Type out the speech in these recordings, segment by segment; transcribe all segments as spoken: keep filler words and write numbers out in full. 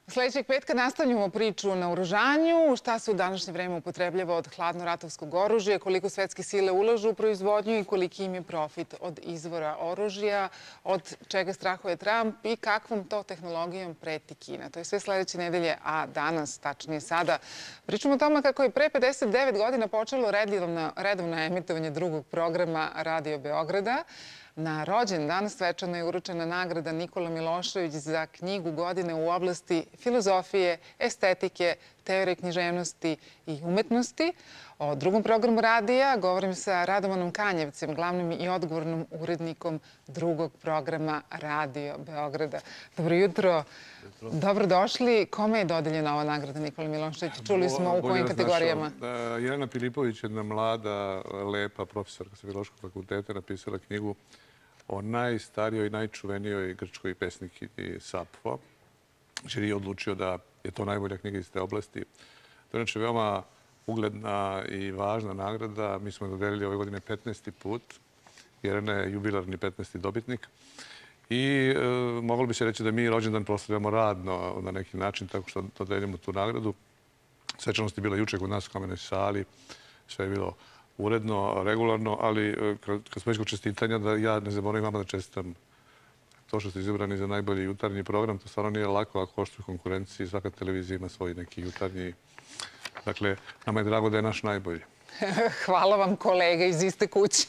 Sljedećeg petka nastavljamo priču na naoružanju, šta se u današnje vreme upotrebljava od hladno-ratovskog oružja, koliko svetske sile ulažu u proizvodnju i koliki im je profit od izvora oružja, od čega strahuje Trump i kakvom to tehnologijom preti Kina. To je sve sljedeće nedelje, a danas, tačnije sada, pričamo o tome kako je pre pedeset devet godina počelo redovno, redovno emitovanje drugog programa Radio Beograda. Na rođendan svečano je uručena nagrada Nikola Milošević za knjigu godine u oblasti filozofije, estetike, teorije književnosti i umetnosti. O drugom programu radija govorim sa Radovanom Kanjevcem, glavnim i odgovornim urednikom drugog programa Radio Beograda. Dobro jutro. Dobrodošli. Kome je dodeljena ova nagrada Nikola Milošević? Čuli smo u kojim kategorijama? Jelena Filipović, jedna mlada, lepa profesorka sa Filološkog fakulteta, napisala knjigu o najstarijoj i najčuvenijoj grčkoj pesnikinji Sapfo. Žiri je odlučio da je to najbolja knjiga iz te oblasti. To je inače veoma ugledna i važna nagrada. Mi smo je dodelili ove godine petnaesti put. Jelena je jubilarni petnaesti dobitnik. I e, moglo bi se reći da mi rođendan proslavljamo radno na neki način tako što dodeljujemo tu nagradu. Svečanost je bila juče kod nas u Kamenoj sali. Sve je bilo uredno, regularno, ali kad smo već kod čestitanja, da ja ne zaboravim vama da čestitam to što ste izabrani za najbolji jutarnji program. To stvarno nije lako ako poštuju konkurenciji. Svaka televizija ima svoj neki jutarnji. Dakle, nama je drago da je naš najbolji. Hvala vam, kolega iz iste kuće.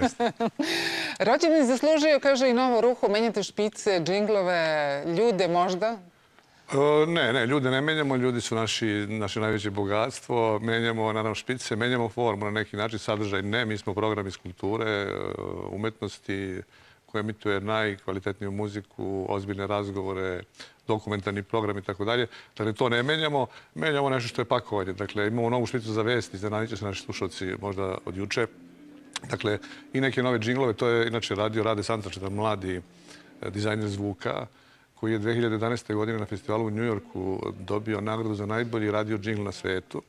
Rođendan zaslužio, kaže, i novo ruho. Menjate špice, džinglove, ljude možda? Ne, ne, ljude ne menjamo. Ljudi su naši, naše najveće bogatstvo. Menjamo, naravno, špice, menjamo formu na neki način, sadržaj ne. Mi smo program iz kulture, umetnosti, koja emituje najkvalitetniju muziku, ozbiljne razgovore, dokumentarni program i tako dalje. Dakle, to ne menjamo. Menjamo nešto što je pakovanje. Dakle, imamo novu špicu za vesti, iznenadit će se naši slušalci možda od juče. Dakle, i neke nove džinglove. To je inače radio Rade Santrač, jedan mladi dizajner zvuka, koji je dve hiljade jedanaeste. godine na festivalu u Njujorku dobio nagradu za najbolji radio džingl na svetu.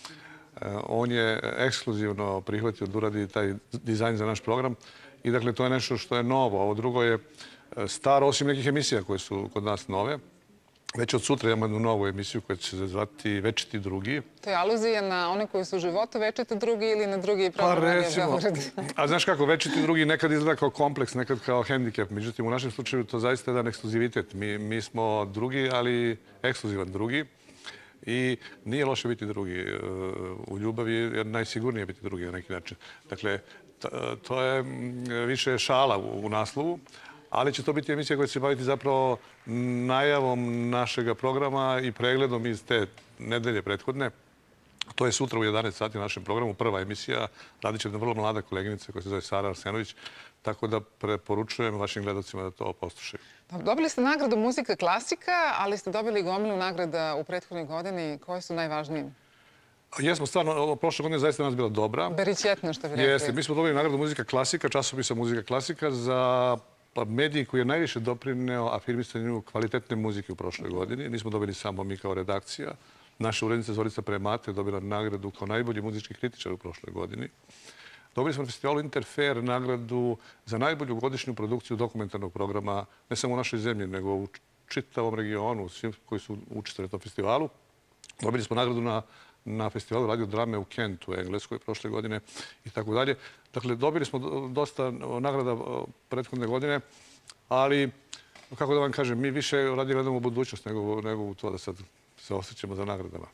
On je ekskluzivno prihvatio da uradi taj dizajn za naš program. I dakle, to je nešto što je novo. Ovo drugo je staro, osim nekih emisija koje su kod nas nove. Već od sutra imamo jednu novu emisiju koja će se zvati Večiti drugi. To je aluzija na one koji su u životu Večiti drugi ili na drugi program Radio Beograd? A znaš kako, Večiti drugi nekad izgleda kao kompleks, nekad kao hendikep. Međutim, u našem slučaju to zaista je jedan ekskluzivitet. Mi, mi smo drugi, ali ekskluzivan drugi. I nije loše biti drugi u ljubavi, jer najsigurnije je biti drugi na neki način. Dakle, to je više šala u naslovu, ali će to biti emisija koja će se baviti zapravo najavom našega programa i pregledom iz te nedelje prethodne. To je sutra u jedanaest sati na našem programu, prva emisija. Radit će jedna vrlo mlada koleginica koja se zove Sara Arsenović, tako da preporučujem vašim gledalcima da to poslušaju. Dobili ste nagradu Muzika klasika, ali ste dobili gomilu nagrada u prethodnoj godini. Koje su najvažnije? Jesmo, stvarno, prošle godine zaista nas bila dobra. Berićetno, što bi rekli. Jeste, mi smo dobili nagradu Muzika klasika, časopisa Muzika klasika za mediji koji je najviše doprineo afirmisanju kvalitetne muzike u prošloj godini. Nismo dobili samo mi kao redakcija. Naša urednica Zorica Premate je dobila nagradu kao najbolji muzički kritičar u prošloj godini. Dobili smo na festivalu Interfer nagradu za najbolju godišnju produkciju dokumentarnog programa, ne samo u našoj zemlji, nego u čitavom regionu, svim koji su učestvovali na tom festivalu. Dobili smo nagradu na na festivalu radio drame u Kentu, u Engleskoj, prošle godine i tako dalje. Dakle, dobili smo dosta nagrada prethodne godine, ali, kako da vam kažem, mi više radije gledamo u budućnost nego, nego u to da sad se osjećamo za nagradama.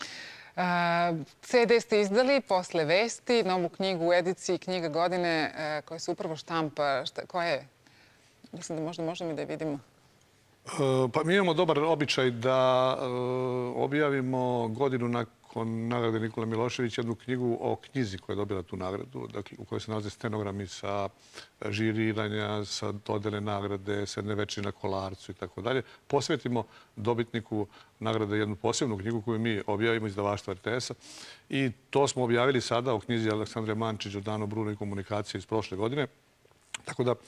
ce de ste izdali posle vesti, novu knjigu u ediciji Knjiga godine koja se upravo štampa. Koja je? Mislim da možda možemo i da je vidimo. Pa mi imamo dobar običaj da objavimo godinu nakon nagrade Nikola Milošević jednu knjigu o knjizi koja je dobila tu nagradu, dakle, u kojoj se nalaze stenogrami sa žiriranja, sa dodele nagrade, srednjevečeri na Kolarcu i tako dalje. Posvetimo dobitniku nagrade jednu posebnu knjigu koju mi objavimo iz izdavaštva er te es-a. I to smo objavili sada u knjizi Aleksandre Mančić o Danu Bruno i komunikacije iz prošle godine. Tako da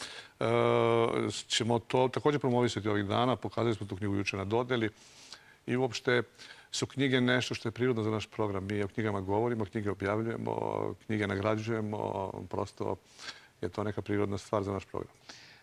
ćemo to također promovisati ovih dana. Pokazali smo tu knjigu juče na dodeli. I uopšte su knjige nešto što je prirodno za naš program. Mi o knjigama govorimo, knjige objavljujemo, knjige nagrađujemo. Prosto je to neka prirodna stvar za naš program.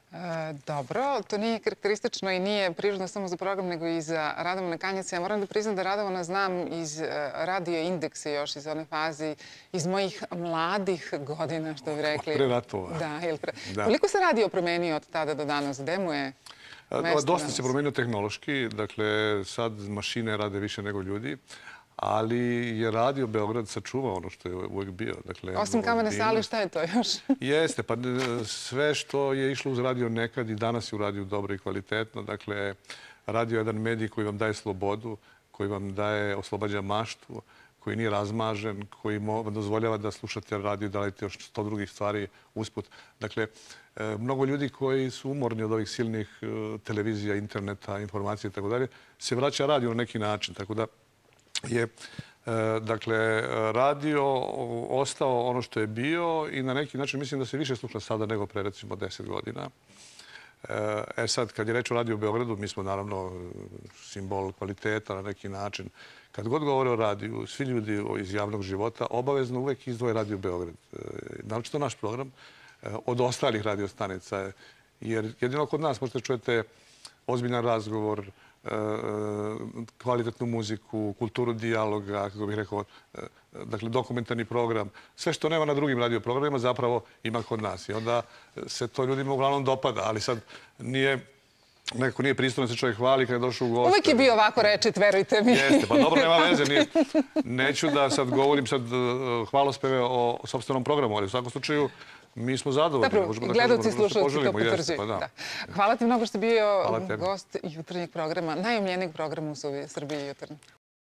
Dobro, to nije karakteristično i nije prirodno samo za program, nego i za Radovana Kanjaca. Ja moram da priznam da Radovana znam iz radio indeksa još, iz one faze, iz mojih mladih godina, što bi rekli. Pre ratova. Da, ili pre... Koliko se radio promenio od tada do danas? Gde mu je mesto? Dosta se promenio tehnološki. Dakle, sad mašine rade više nego ljudi. Ali je radio Beograd sačuvao ono što je uvijek bio. Osim kamene sale, šta je to još? Jeste, pa sve što je išlo uz radio nekad i danas je u radiju dobro i kvalitetno. Dakle, radio je jedan medij koji vam daje slobodu, koji vam daje oslobađa maštu, koji nije razmažen, koji vam dozvoljava da slušate radio i da radite još sto drugih stvari usput. Dakle, mnogo ljudi koji su umorni od ovih silnih televizija, interneta, informacija i tako dalje, se vraća radio na neki način. Tako da je, dakle, radio ostao ono što je bio i na neki način mislim da se više sluša sada nego pre, recimo, deset godina. E sad, kad je reč o radiju u Beogradu, mi smo naravno simbol kvaliteta na neki način. Kad god govore o radiju, svi ljudi iz javnog života obavezno uvek izdvoje radio u Beograd. Naročito naš program od ostalih radiostanica. Jer jedino kod nas možete čujete ozbiljan razgovor, kvalitetnu muziku, kulturu dijaloga, kako bih rekao, dakle, dokumentarni program. Sve što nema na drugim radioprogramima zapravo ima kod nas. I onda se to ljudima uglavnom dopada, ali sad nije... Nekako nije pristojno da se čovjek hvali kada je došao u goste. Uvijek je bio ovako rečit, verujte mi. Jeste, pa dobro, nema veze. Neću da sad govorim sad hvalospeve o sopstvenom programu, ali u svakom slučaju mi smo zadovoljni. Zapravo, gledalci i slušalci to potvrđuju. Hvala ti mnogo što si bio gost jutarnjeg programa, najomljenijeg programa u Srbiji jutarnji.